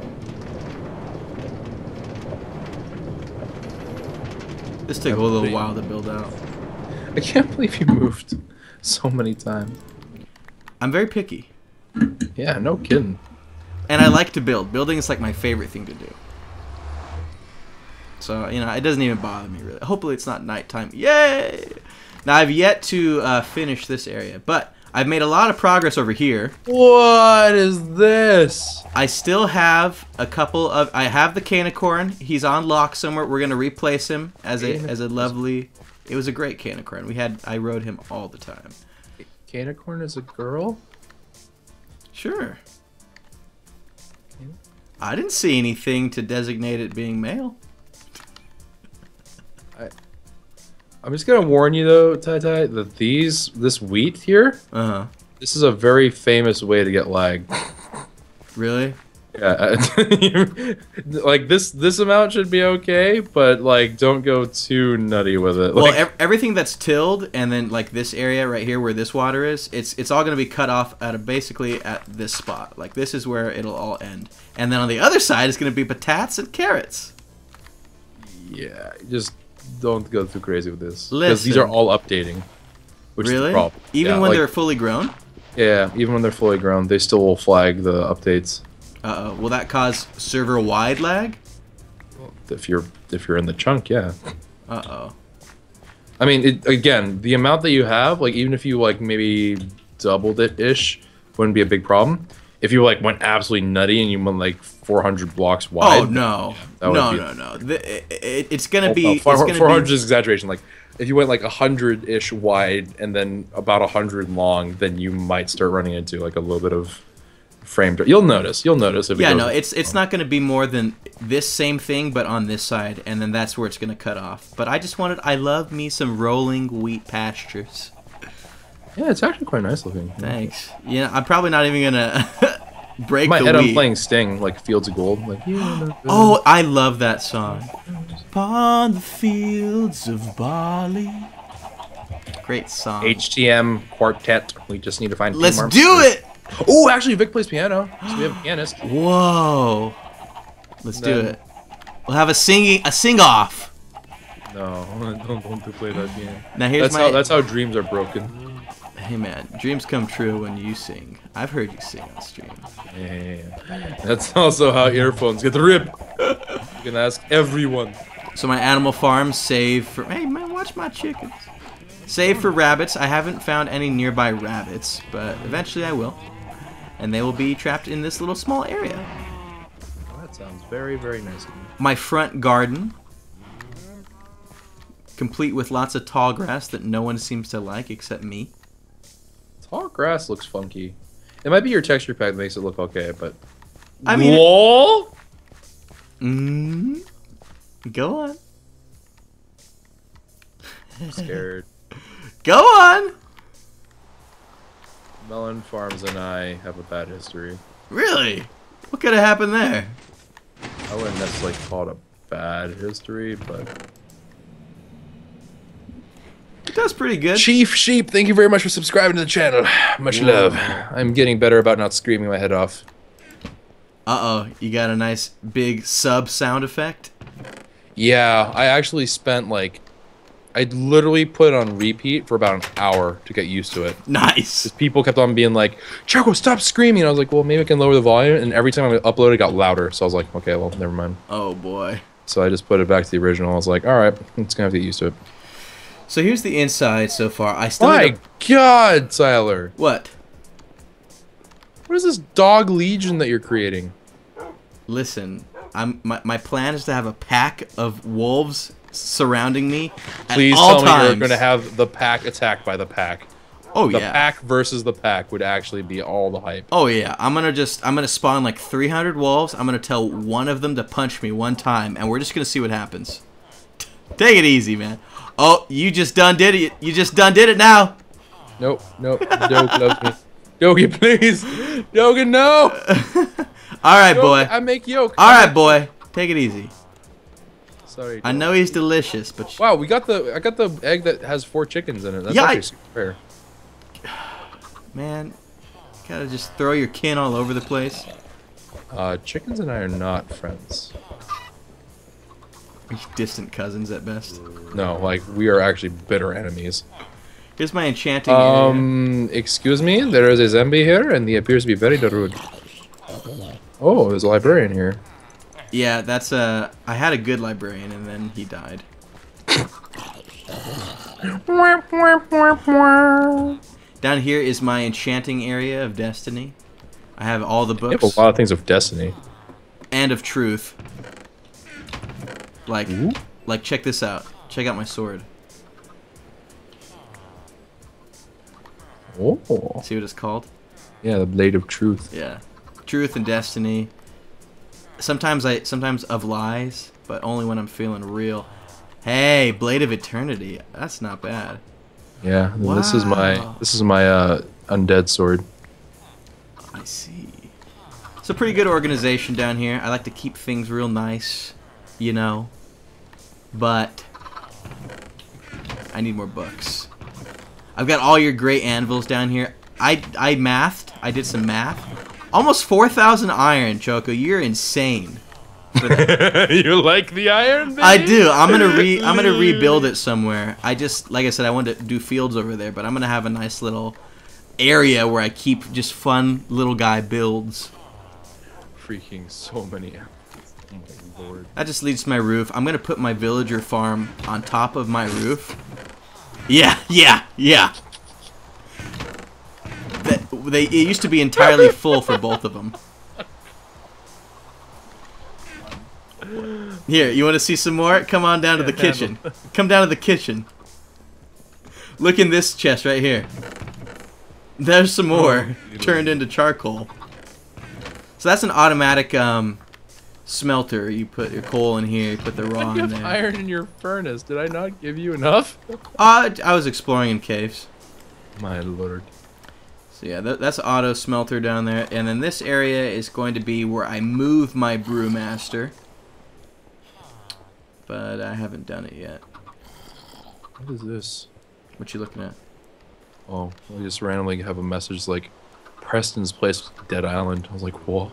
This took a little while to build out. I can't believe you moved so many times. I'm very picky. Yeah, no kidding. And I like to build. Building is like my favorite thing to do. So, you know, it doesn't even bother me really. Hopefully it's not nighttime. Yay! Now, I've yet to uh, finish this area, but I've made a lot of progress over here. What is this? I still have a couple of... I have the Canicorn. He's on lock somewhere. We're going to replace him as a as a lovely... It was a great Canicorn. We had... I rode him all the time. Canicorn is a girl? Sure. I didn't see anything to designate it being male. I, I'm just gonna warn you though, Tai Tai, that these this wheat here, Uh-huh. this is a very famous way to get lag. Really? Yeah, like this this amount should be okay, but like don't go too nutty with it. Well, Like, ev everything that's tilled, and then like this area right here where this water is, it's it's all gonna be cut off at a, basically at this spot. Like this is where it'll all end, and then on the other side is gonna be patatas and carrots. yeah, just don't go too crazy with this because these Listen. are all updating, which Really? is the problem. Even Yeah, when like, they're fully grown? yeah, even when they're fully grown, they still will flag the updates. Uh oh. Will that cause server-wide lag? If you're if you're in the chunk, yeah. Uh oh. I mean, it, again, the amount that you have, like even if you like maybe doubled it ish, wouldn't be a big problem. If you like went absolutely nutty and you went like four hundred blocks wide, Oh no. that would No, be- no, no. The, it, it, it's gonna Oh, be. no, It's four gonna hundred be. is exaggeration. Like if you went like a hundred ish wide and then about a hundred long, then you might start running into like a little bit of frame. You'll notice. You'll notice if it Yeah, goes no, it's it's not going to be more than this same thing, but on this side, and then that's where it's going to cut off. But I just wanted, I love me some rolling wheat pastures. Yeah, it's actually quite nice looking. Thanks. Yeah, I'm probably not even gonna break In my the head, wheat. I'm playing Sting, like Fields of Gold. Like, yeah, Oh, I love that song. Upon the fields of barley. Great song. H T M quartet. We just need to find. Let's more. do it. Oh, actually, Vic plays piano, so we have a pianist. Whoa. Let's do Then- it. We'll have a singing, a sing off. No, don't don't do play that piano. Now here's That's my. how that's how dreams are broken. Hey man, dreams come true when you sing. I've heard you sing on stream. Yeah, yeah, yeah. That's also how earphones get ripped. You can ask everyone. So my animal farm save for. Hey man, watch my chickens. Save for rabbits. I haven't found any nearby rabbits, but eventually I will. And they will be trapped in this little small area. Oh, that sounds very, very nice of you. My front garden, complete with lots of tall grass that no one seems to like except me. Tall grass looks funky. It might be your texture pack that makes it look okay, but I mean, whoa! Mm, go on. I'm scared. Go on. Melon Farms and I have a bad history. Really? What could have happened there? I wouldn't necessarily call it a bad history, but That's pretty good. Chief Sheep, thank you very much for subscribing to the channel. Much Whoa. love. I'm getting better about not screaming my head off. Uh-oh, you got a nice big sub sound effect? Yeah, I actually spent like, I literally put it on repeat for about an hour to get used to it. Nice. Because people kept on being like, Choco, stop screaming. I was like, well, maybe I can lower the volume. And every time I uploaded, it got louder. So I was like, okay, well, never mind. Oh boy. So I just put it back to the original. I was like, all right, it's gonna have to get used to it. So here's the inside so far. I still My need to- God, Tyler, What? what is this dog legion that you're creating? Listen, I'm my, my plan is to have a pack of wolves surrounding me at Please all tell me times. you're gonna have the pack attacked by the pack. Oh The yeah. pack versus the pack would actually be all the hype. Oh yeah. I'm gonna just I'm gonna spawn like three hundred wolves. I'm gonna tell one of them to punch me one time, and we're just gonna see what happens. Take it easy, man. Oh, you just done did it. You just done did it now. Nope, nope. Doge loves me. Doge, please. Doge, no. All right, Doge, boy. I make yolk. All right, boy. Take it easy. Sorry. I Doge. know he's delicious, but Wow, we got the I got the egg that has four chickens in it. That's Yeah, I- actually super rare. man, gotta just throw your kin all over the place. Uh, chickens and I are not friends. Distant cousins at best. No, like we are actually bitter enemies. Here's my enchanting area. Um, excuse me, there is a zombie here, and he appears to be very rude. Oh, there's a librarian here. Yeah, that's uh I had a good librarian and then he died. Down here is my enchanting area of destiny. I have all the You have books a lot of things of destiny. and of truth. Like Ooh. like check this out. Check out my sword. Oh, See what it's called? yeah, the blade of truth. Yeah. Truth and destiny. Sometimes I sometimes of lies, but only when I'm feeling real. Hey, blade of eternity. That's not bad. Yeah, and this is my Wow. this is my uh undead sword. I see. It's a pretty good organization down here. I like to keep things real nice, you know. But I need more books. I've got all your great anvils down here. I I mathed. I did some math. Almost four thousand iron, Choco. You're insane. You like the iron, baby? I do. I'm gonna re I'm gonna rebuild it somewhere. I just like I said I wanted to do fields over there, but I'm gonna have a nice little area where I keep just fun little guy builds. Freaking so many apples. Oh my lord. That just leads to my roof. I'm gonna put my villager farm on top of my roof. Yeah, yeah, yeah. That, they it used to be entirely full for both of them. Here, you want to see some more? Come on down to the kitchen. Come down to the kitchen. Look in this chest right here. There's some more turned into charcoal. So that's an automatic um, smelter. You put your coal in here, you put the raw you in have there. Iron in your furnace. Did I not give you enough? Uh, I was exploring in caves. My lord. So yeah, that, that's auto smelter down there. And then this area is going to be where I move my brewmaster. But I haven't done it yet. What is this? What you looking at? Oh, I just randomly have a message like, Preston's place was Dead Island. I was like, whoa.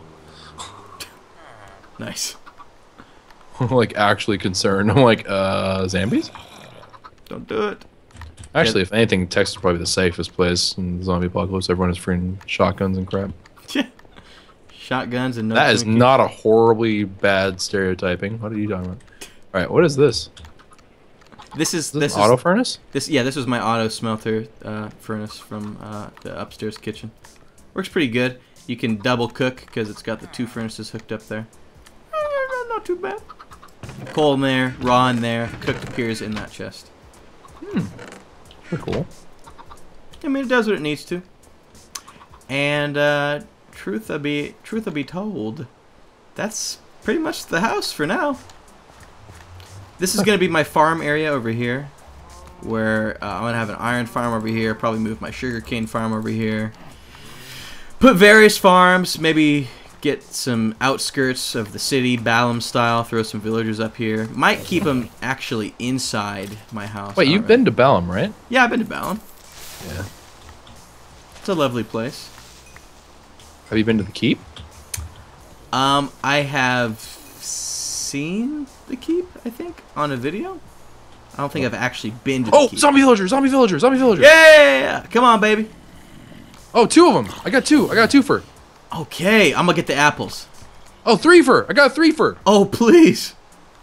Nice. Like, actually concerned. I'm like, uh, zombies? Don't do it. Actually, if anything, Texas is probably the safest place in the zombie apocalypse. Everyone has freaking shotguns and crap. Shotguns and no That is drinking. not a horribly bad stereotyping. What are you talking about? Alright, what is this? This is Is this, this an is auto furnace? this yeah this was my auto smelter uh, furnace from uh, the upstairs kitchen. Works pretty good. You can double cook because it's got the two furnaces hooked up there. Eh, not too bad. Coal in there, raw in there, cooked appears in that chest. Hmm. Pretty cool. I mean, it does what it needs to. And uh, truth will be truth will be told, that's pretty much the house for now. This is going to be my farm area over here, where uh, I'm going to have an iron farm over here, probably move my sugarcane farm over here. Put various farms, maybe get some outskirts of the city, Balam style, throw some villagers up here. Might keep them actually inside my house. Wait, you've already. been to Balam, right? Yeah, I've been to Balam. Yeah. It's a lovely place. Have you been to the keep? Um, I have seen the keep, I think, on a video. I don't think I've actually been to the Oh, keep. zombie villager, zombie villager, zombie villager. Yeah! Come on, baby. Oh, two of them. I got two. I got two for. Okay, I'm gonna get the apples. Oh, three for. I got three for. Oh, please.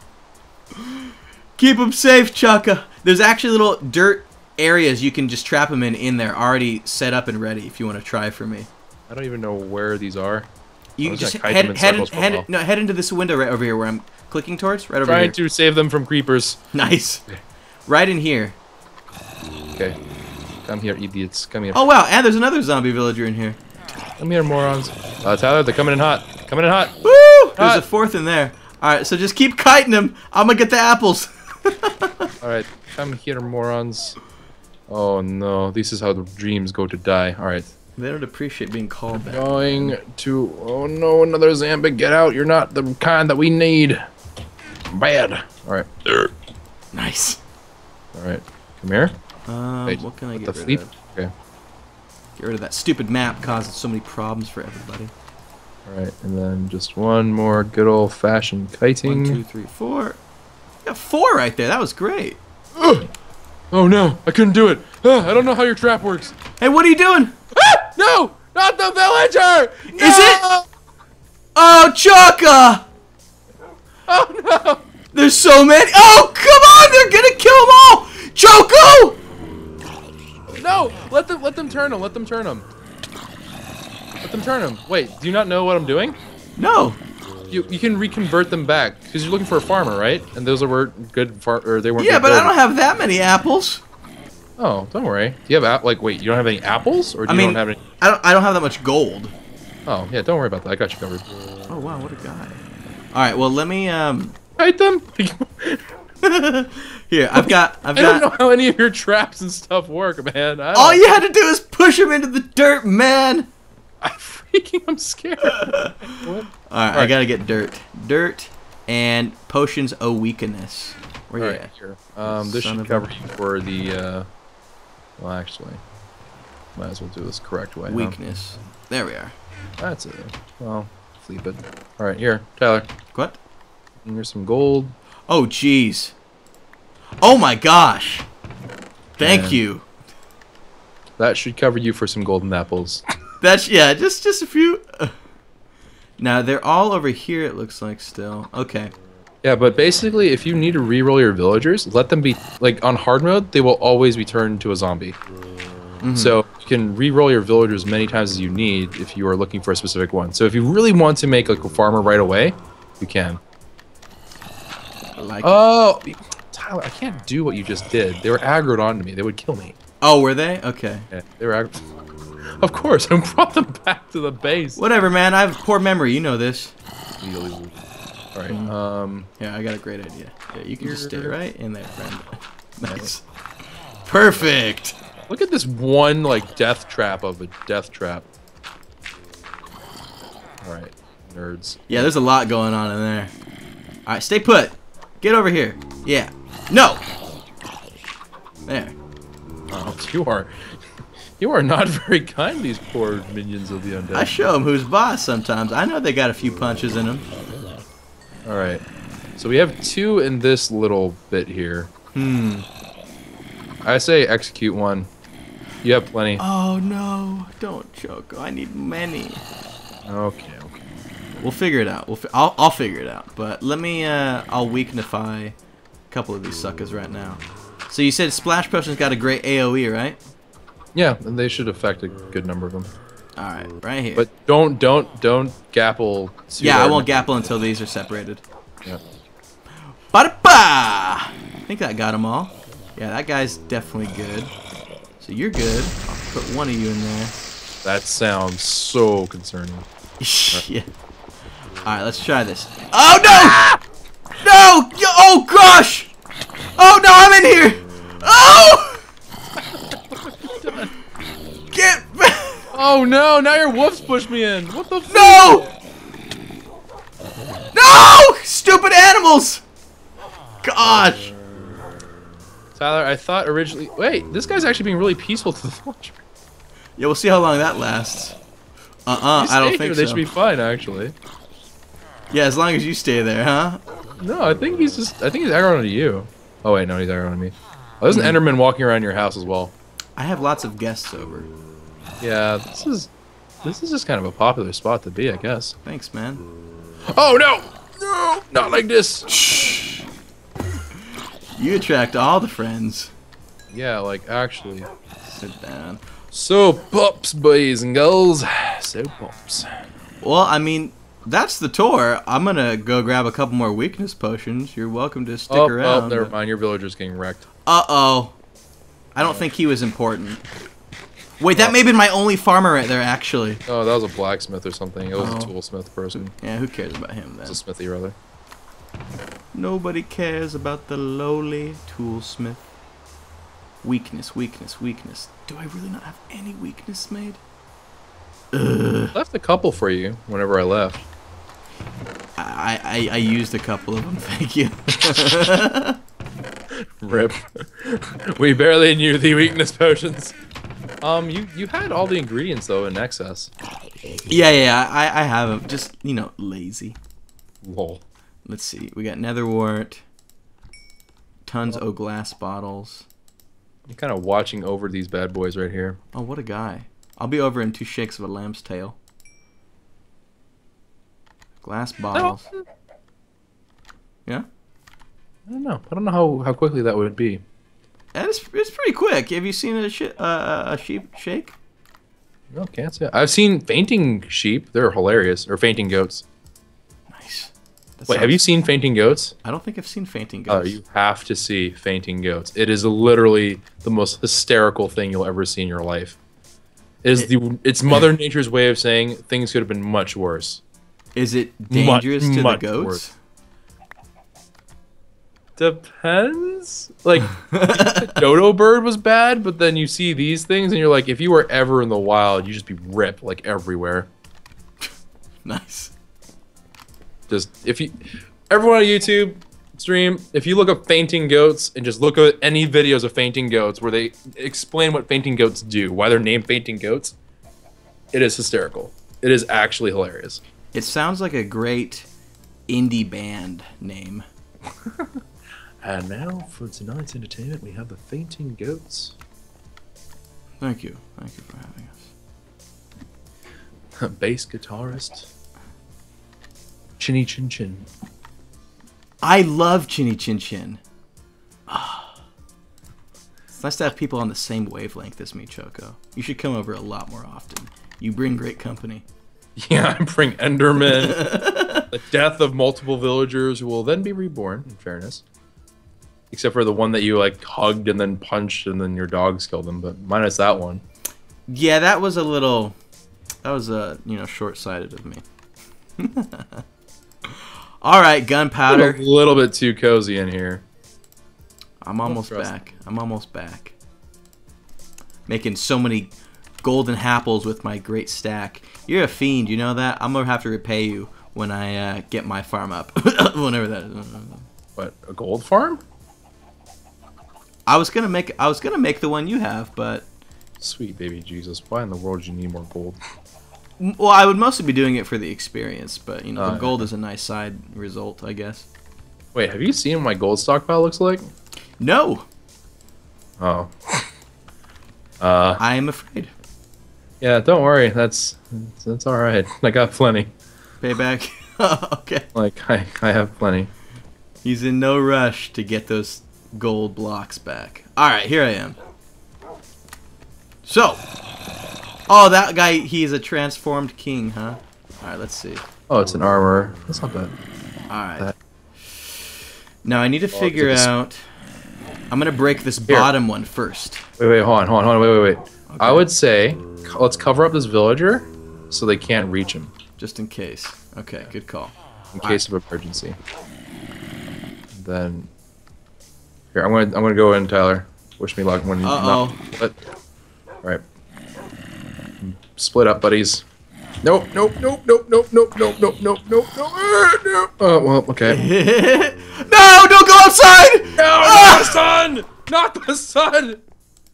Keep them safe, Chaka. There's actually little dirt areas you can just trap them in in there, already set up and ready if you want to try for me. I don't even know where these are. You I was just gonna kite head, them in head, circles for a head, while. no, head into this window right over here where I'm clicking towards. Right over Trying here. to save them from creepers. Nice. Right in here. Okay. Come here, idiots. Come here. Oh, wow, and there's another zombie villager in here. Come here, morons. Uh, Tyler, they're coming in hot. Coming in hot. Woo! There's Hot. a fourth in there. Alright, so just keep kiting them. I'm gonna get the apples. Alright, come here, morons. Oh no, this is how the dreams go to die. Alright. They don't appreciate being called that. Going to... Oh no, another zombie. Get out. You're not the kind that we need. Bad. Alright. Nice. Alright. Come here. Um, Wait, what can I what get the rid fleep? of? Okay. Get rid of that stupid map causing so many problems for everybody. Alright, and then just one more good old-fashioned kiting. One, two, three, four. You got four right there. That was great. Ugh. Oh no, I couldn't do it. Ah, I don't know how your trap works. Hey, what are you doing? Ah, no, not the villager. No! Is it? Oh, Choco! Oh no. There's so many. Oh, come on! They're gonna kill them all. Choco! No, let them let them turn them. Let them turn them. Let them turn them. Wait, do you not know what I'm doing? No. You you can reconvert them back because you're looking for a farmer, right? And those were good far or they weren't. Yeah, good but I builders. don't have that many apples. Oh, don't worry. Do you have app like wait? You don't have any apples, or do I you mean, don't have any? I don't. I don't have that much gold. Oh yeah, don't worry about that. I got you covered. Oh wow, what a guy! All right, well let me um. Fight them. Here, I've got. I've I got. don't know how any of your traps and stuff work, man. I All don't- you had to do is push him into the dirt, man. I freaking, I'm scared. What? All right, All right, I gotta get dirt, dirt, and potions of weakness. Where All you right, at? here. Um, this Son should of cover a- you for the. Uh, well, actually, might as well do this correct way. Huh? Weakness. There we are. That's it. Well, sleep it. All right, here, Tyler. What? Here's some gold. Oh, jeez. Oh my gosh. Thank And you. That should cover you for some golden apples. That's yeah, just just a few. Now they're all over here. It looks like still. Okay. Yeah, but basically, if you need to re-roll your villagers, let them be like on hard mode. They will always be turned into a zombie. Mm-hmm. So you can re-roll your villagers many times as you need if you are looking for a specific one. So if you really want to make like a farmer right away, you can. I like it. Oh, Tyler, I can't do what you just did. They were aggroed onto me. They would kill me. Oh, were they? Okay. Yeah, they were aggroed. Of course, I brought them back to the base. Whatever, man. I have poor memory. You know this. All right. Um. Yeah, I got a great idea. Yeah, you can just stay right in there, friend. Nice. Perfect. Look at this one like death trap of a death trap. All right, nerds. Yeah, there's a lot going on in there. All right, stay put. Get over here. Yeah. No. There. Oh, you are, you are not very kind. These poor minions of the undead. I show them who's boss sometimes. I know they got a few punches in them. All right. So we have two in this little bit here. Hmm. I say execute one. You have plenty. Oh no! Don't Choco. I need many. Okay. Okay. We'll figure it out. We'll fi I'll I'll figure it out. But let me uh I'll weakenify a couple of these suckers right now. So you said splash potion's got a great A O E, right? Yeah, and they should affect a good number of them. All right, right here. But don't don't don't gapple. too yeah, I hard. won't gapple until these are separated. Yeah. Ba-da-ba! I think that got them all. Yeah, that guy's definitely good. So you're good. I'll put one of you in there. That sounds so concerning. Yeah. All right, let's try this. Oh no! No! Yo- Oh gosh! Oh no! I'm in here! Oh! Get back! Oh no! Now your wolves pushed me in. What the? F No! No! Stupid animals! Gosh! Tyler, I thought originally. Wait, this guy's actually being really peaceful to the villager. Yeah, we'll see how long that lasts. Uh-uh, I don't think here, so. They should be fine, actually. Yeah, as long as you stay there, huh? No, I think he's just. I think he's aggroing to you. Oh wait, no, he's aggroing to me. Oh, there's an Mm-hmm. Enderman walking around your house as well. I have lots of guests over. Yeah, this is. This is just kind of a popular spot to be, I guess. Thanks, man. Oh no! No, not like this. You attract all the friends. Yeah, like actually. Sit down. So pops, boys and girls. So pops. Well, I mean, that's the tour. I'm gonna go grab a couple more weakness potions. You're welcome to stick Oh, around. oh, never but- mind. Your villager's getting wrecked. Uh-oh. I don't think he was important. Wait, that may have been my only farmer right there, actually. Oh, that was a blacksmith or something. It was Oh. a toolsmith person. Yeah, who cares about him then? It's a smithy, rather. Nobody cares about the lowly toolsmith. Weakness, weakness, weakness. Do I really not have any weakness made? Ugh. Left a couple for you whenever I left. I, I, I used a couple of them, thank you. Rip. We barely knew the weakness potions. Um, you you had all the ingredients though in excess. Yeah, yeah, I, I have them. Just, you know, lazy. Lol. Let's see. We got netherwort. Tons of glass bottles. You're kind of watching over these bad boys right here. Oh, what a guy. I'll be over in two shakes of a lamb's tail. Glass bottles. Yeah? I don't know. I don't know how, how quickly that would be. And it's, it's pretty quick. Have you seen a, sh uh, a sheep shake? No, can't say. I've seen fainting sheep. They're hilarious. Or fainting goats. Nice. That Wait, have you sounds- seen fainting goats? I don't think I've seen fainting Oh, goats. you have to see fainting goats. It is literally the most hysterical thing you'll ever see in your life. It is the it's Mother Nature's way of saying things could have been much worse. Is it dangerous Much, to much the goats? worse. Depends. Like, the dodo bird was bad, but then you see these things, and you're like, if you were ever in the wild, you'd just be ripped, like, everywhere. Nice. Just, if you... Everyone on YouTube stream, if you look up fainting goats, and just look at any videos of fainting goats where they explain what fainting goats do, why they're named fainting goats, it is hysterical. It is actually hilarious. It sounds like a great indie band name. And now for tonight's entertainment, we have the fainting goats. Thank you. Thank you for having us. Bass guitarist. Chinny Chin Chin. I love Chinny Chin Chin. It's nice to have people on the same wavelength as me, Choco. You should come over a lot more often. You bring great company. Yeah, I bring Enderman. The death of multiple villagers who will then be reborn, in fairness. Except for the one that you, like, hugged and then punched and then your dogs killed them, but minus that one. Yeah, that was a little... That was, uh, you know, short-sighted of me. Alright, gunpowder. A little bit too cozy in here. I'm almost back. I'm almost back. Making so many golden apples with my great stack. You're a fiend, you know that? I'm gonna have to repay you when I uh, get my farm up. Whenever that is. What, a gold farm? I was gonna make I was gonna make the one you have, but Sweet baby Jesus, why in the world do you need more gold? well, I would mostly be doing it for the experience, but you know, Oh, the gold yeah. is a nice side result, I guess. Wait, have you seen what my gold stockpile looks like? No, Oh. uh, I am afraid. yeah, don't worry, that's that's all right. I got plenty. Payback. Okay. Like I I have plenty. He's in no rush to get those gold blocks back. Alright, here I am. So. Oh, that guy, he's a transformed king, huh? Alright, let's see. Oh, it's an armor. That's not bad. Alright. That- Now I need to Oh, figure it's- out... I'm gonna break this Here. bottom one first. Wait, wait, hold on, hold on, hold on, wait, wait, wait. Okay. I would say co- let's cover up this villager so they can't reach him Just in case. Okay, good call. in case of emergency. Then here, I'm gonna I'm gonna go in, Tyler. Wish me luck when you. Uh-oh. All right. Split up, buddies. Nope, nope, nope, nope, nope, nope, nope, nope, nope, nope, nope. nope. Oh well, okay. No, don't go outside! No, not the sun! Not the sun!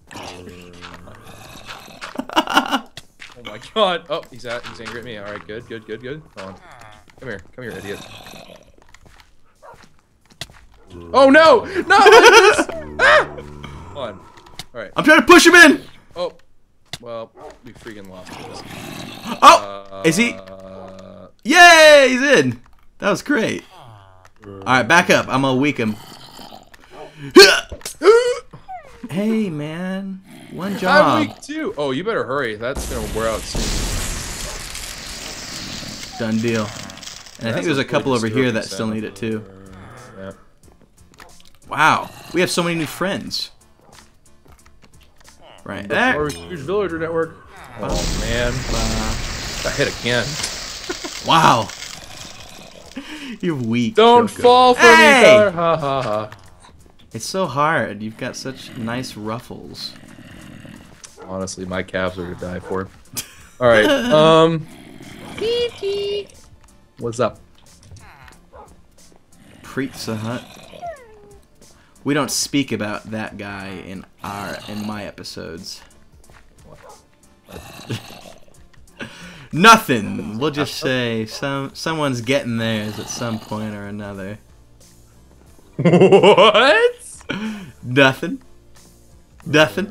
Oh my god. Oh, he's at he's angry at me. Alright, good, good, good, good. Come on. Come here. Come here, idiot. Oh no! No! This! Ah! Hold on. Alright. I'm trying to push him in! Oh. Well, we freaking lost this. Oh! Uh, Is he? Yay! He's in! That was great. Alright, back up. I'm gonna weak him. Hey, man. One I'm job. weak too. Oh, you better hurry. That's gonna wear out soon. Done deal. And I That's think there's a a couple really over here disturbing that still sound. need it too. Yeah. Wow. We have so many new friends. Right That's there. our huge villager network. Oh man. Got hit again. Wow. You're weak. Don't Choco. fall for Hey! me, Tyler. Ha ha ha. It's so hard. You've got such nice ruffles. Honestly, my calves are gonna die for it. Alright, um. What's up? Pizza Hut. We don't speak about that guy in our in my episodes. Nothing. We'll just say some someone's getting theirs at some point or another. What? Nothing. Nothing.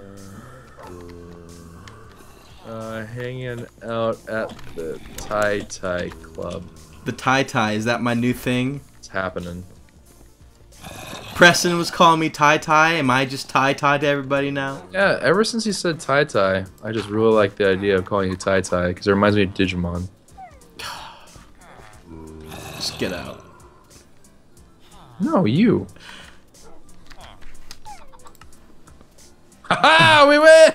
Uh, hanging out at the Tai Tai Club. The tie tie, is that my new thing? It's happening. Preston was calling me tie tie. Am I just tie tie to everybody now? Yeah, ever since you said Tai Tai, I just really like the idea of calling you Tai Tai because it reminds me of Digimon. Just get out. No, you. Haha, we win!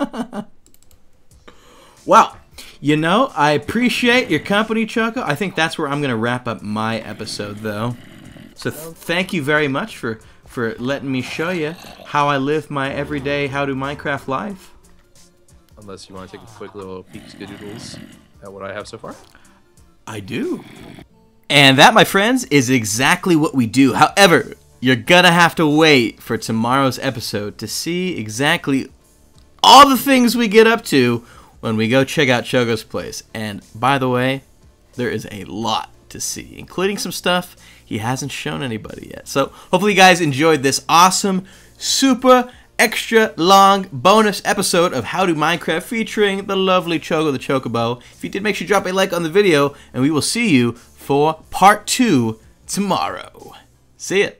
Wow. You know, I appreciate your company, Choco. I think that's where I'm going to wrap up my episode, though. So th thank you very much for, for letting me show you how I live my everyday How to Minecraft life. Unless you want to take a quick little peek skadoodles at what I have so far. I do. And that, my friends, is exactly what we do. However, you're gonna have to wait for tomorrow's episode to see exactly all the things we get up to when we go check out Choco's place. And by the way, there is a lot to see, including some stuff he hasn't shown anybody yet. So hopefully you guys enjoyed this awesome, super extra long bonus episode of How to Minecraft featuring the lovely Choco the Chocobo. If you did, make sure you drop a like on the video, and we will see you for part two tomorrow. See ya.